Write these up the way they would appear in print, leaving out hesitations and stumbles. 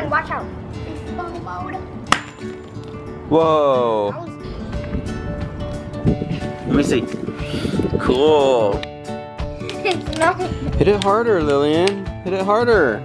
Lillian, watch out. Slow mode. Whoa. Let me see. Cool. No. Hit it harder, Lillian. Hit it harder.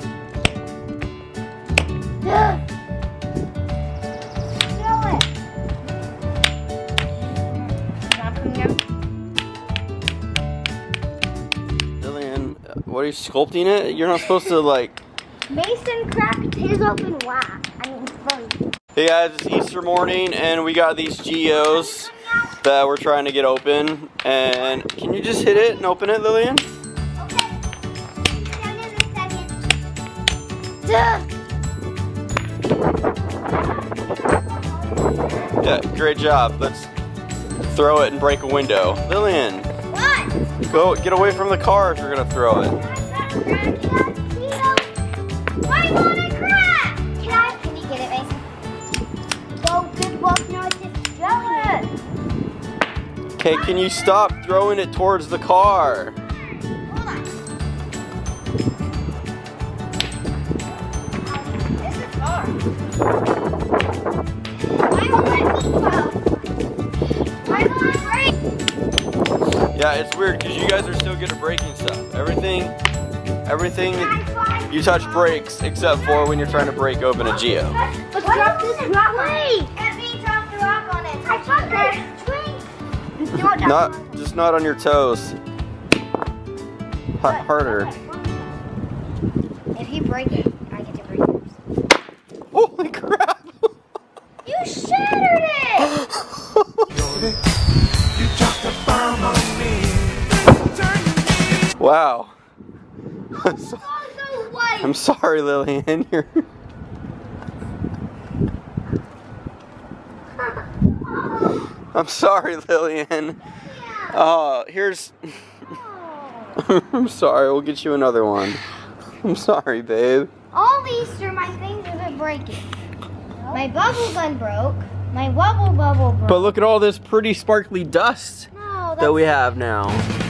Lillian, what are you sculpting it? You're not supposed to like. Mason cracked his open wax. I mean, frozen. Hey guys, it's Easter morning and we got these Geos that we're trying to get open. And can you just hit it and open it, Lillian? Okay. Down in a second. Duh. Yeah, great job. Let's throw it and break a window. Lillian, What? go get away from the car if you're gonna throw it. Why won't it crack? Can you get it, Mason? Oh, good luck. No, it's just throwing it. Okay, can you stop throwing it towards the car? Hold on. This is hard. Why won't it fall? Why won't it break? Yeah, it's weird because you guys are so good at breaking stuff. Everything you touch breaks except for when you're trying to break open a Geo. Let's drop this rock. Wait! Let me drop the rock on it. I dropped it. Just not on your toes. Harder. If you break it, I get to break yours. Holy crap! You shattered it! Wow. Also white. I'm sorry, Lillian. I'm sorry, Lillian. Here's. I'm sorry. We'll get you another one. I'm sorry, babe. All Easter, my things have been breaking. My bubble gun broke. My wubble bubble broke. But look at all this pretty sparkly dust No, that we have now.